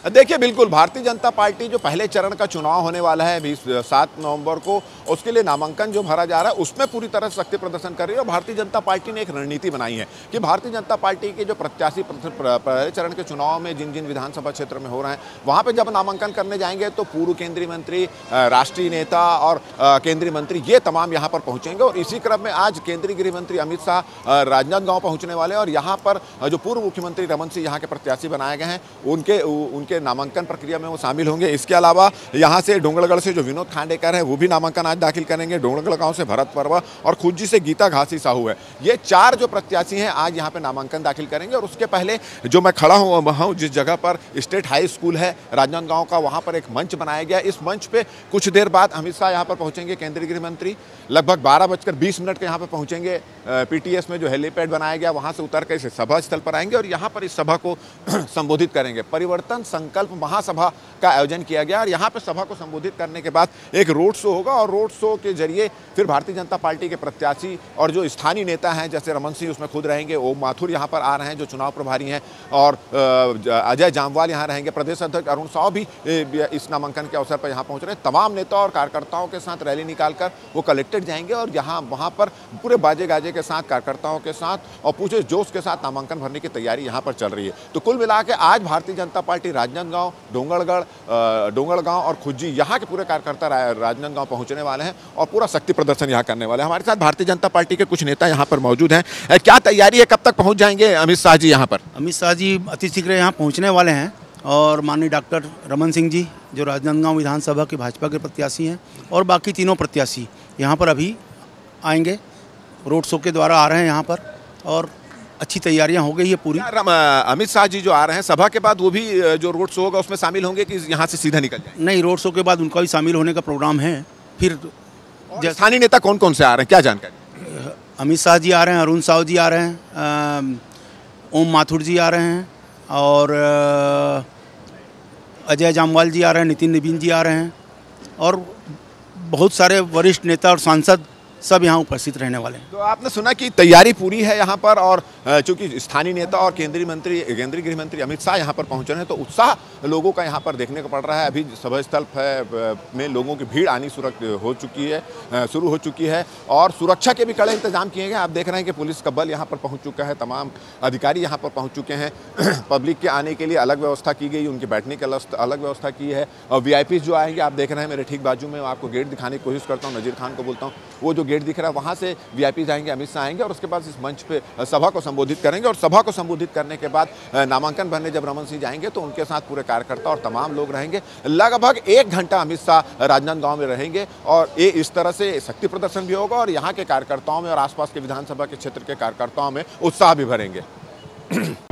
देखिए, बिल्कुल भारतीय जनता पार्टी जो पहले चरण का चुनाव होने वाला है 7 नवंबर को, उसके लिए नामांकन जो भरा जा रहा है उसमें पूरी तरह से शक्ति प्रदर्शन कर रही है। और भारतीय जनता पार्टी ने एक रणनीति बनाई है कि भारतीय जनता पार्टी के जो प्रत्याशी पहले चरण के चुनाव में जिन जिन विधानसभा क्षेत्र में हो रहे हैं, वहां पर जब नामांकन करने जाएंगे तो पूर्व केंद्रीय मंत्री, राष्ट्रीय नेता और केंद्रीय मंत्री ये तमाम यहाँ पर पहुंचेंगे। और इसी क्रम में आज केंद्रीय गृह मंत्री अमित शाह राजनांदगांव पहुंचने वाले हैं और यहाँ पर जो पूर्व मुख्यमंत्री रमन सिंह यहाँ के प्रत्याशी बनाए गए हैं, उनके नामांकन प्रक्रिया में वो शामिल होंगे। इसके अलावा यहाँ से डोंगरगढ़ से जो विनोद खांडेकर है वो भी नामांकन आज दाखिल करेंगे। डोंगरगढ़ गांव से भरत परवा और खुज्जी से गीता घासी साहू है। ये 4 जो प्रत्याशी हैं आज यहाँ पे नामांकन दाखिल करेंगे। और उसके पहले जो मैं खड़ा हूँ जिस जगह पर स्टेट हाई स्कूल है राजनांदगांव का, वहाँ पर एक मंच बनाया गया। इस मंच पे कुछ देर बाद अमित शाह यहाँ पर पहुँचेंगे, केंद्रीय गृह मंत्री लगभग 12:20 के यहाँ पर पहुँचेंगे। पीटीएस में जो हेलीपैड बनाया गया वहाँ से उतर कर इस सभा स्थल पर आएंगे और यहाँ पर इस सभा को संबोधित करेंगे। परिवर्तन संकल्प महासभा का आयोजन किया गया और यहाँ पर सभा को संबोधित करने के बाद एक रोड शो होगा और रोड शो के जरिए फिर भारतीय जनता पार्टी के प्रत्याशी और जो स्थानीय नेता हैं जैसे रमन सिंह उसमें खुद रहेंगे, ओम माथुर यहाँ पर आ रहे हैं जो चुनाव प्रभारी हैं, और अजय जामवाल यहाँ रहेंगे। प्रदेश अध्यक्ष अरुण साव भी इस नामांकन के अवसर पर यहाँ पहुँच रहे हैं। तमाम नेता और कार्यकर्ताओं के साथ रैली निकालकर वो कलेक्टेड जाएंगे और वहाँ पर पूरे बाजे गाजे के साथ, कार्यकर्ताओं के साथ और पूरे जोश के साथ नामांकन भरने की तैयारी यहाँ पर चल रही है। तो कुल मिला के आज भारतीय जनता पार्टी राजनांदगांव, डोंगरगांव और खुज्जी यहाँ के पूरे कार्यकर्ता राजनांदगांव पहुँचने वाले हैं और पूरा शक्ति प्रदर्शन यहाँ करने वाले हैं। हमारे साथ भारतीय जनता पार्टी के कुछ नेता यहाँ पर मौजूद हैं। क्या तैयारी है, कब तक पहुँच जाएंगे अमित शाह जी यहाँ पर? अमित शाह जी अति शीघ्र यहाँ पहुँचने वाले हैं और माननीय डॉक्टर रमन सिंह जी जो राजनांदगांव विधानसभा के भाजपा के प्रत्याशी हैं और बाकी तीनों प्रत्याशी यहाँ पर अभी आएंगे, रोड शो के द्वारा आ रहे हैं यहाँ पर और अच्छी तैयारियां हो गई है पूरी। अमित शाह जी जो आ रहे हैं सभा के बाद वो भी जो रोड शो होगा उसमें शामिल होंगे कि यहाँ से सीधा निकल जाए? नहीं, रोड शो के बाद उनका भी शामिल होने का प्रोग्राम है। फिर स्थानीय नेता कौन कौन से आ रहे हैं, क्या जानकारी? अमित शाह जी आ रहे हैं, अरुण साव जी आ रहे हैं, ओम माथुर जी आ रहे हैं और अजय जामवाल जी आ रहे हैं, नितिन नवीन जी आ रहे हैं और बहुत सारे वरिष्ठ नेता और सांसद सब यहाँ उपस्थित रहने वाले हैं। तो आपने सुना कि तैयारी पूरी है यहाँ पर और चूंकि स्थानीय नेता और केंद्रीय गृह मंत्री अमित शाह यहाँ पर पहुँच रहे हैं तो उत्साह लोगों का यहाँ पर देखने को पड़ रहा है। अभी सभा स्थल में लोगों की भीड़ आनी शुरू हो चुकी है और सुरक्षा के भी कड़े इंतजाम किए गए। आप देख रहे हैं कि पुलिस का बल यहाँ पर पहुँच चुका है, तमाम अधिकारी यहाँ पर पहुँच चुके हैं। पब्लिक के आने के लिए अलग व्यवस्था की गई, उनके बैठने के अलग व्यवस्था की है और VIP जो आएंगे आप देख रहे हैं मेरे ठीक बाजू में, आपको गेट दिखाने की कोशिश करता हूँ, नज़ीर खान को बोलता हूँ, वो जो गेट दिख रहा है वहाँ से VIP आएंगे, अमित शाह आएंगे और उसके बाद इस मंच पे सभा को संबोधित करेंगे। और सभा को संबोधित करने के बाद नामांकन भरने जब रमन सिंह जाएंगे तो उनके साथ पूरे कार्यकर्ता और तमाम लोग रहेंगे। लगभग 1 घंटा अमित शाह राजनांदगांव में रहेंगे और ये इस तरह से शक्ति प्रदर्शन भी होगा और यहाँ के कार्यकर्ताओं में और आसपास के विधानसभा के क्षेत्र के कार्यकर्ताओं में उत्साह भी भरेंगे।